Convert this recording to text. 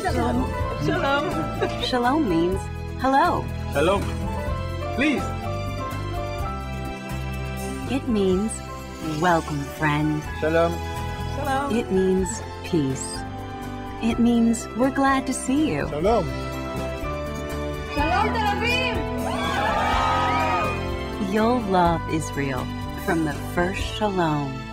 Shalom. Shalom. Shalom means hello. Shalom. Please. It means welcome, friend. Shalom. Shalom. It means peace. It means we're glad to see you. Shalom. Shalom Tel Aviv. You'll love Israel from the first Shalom.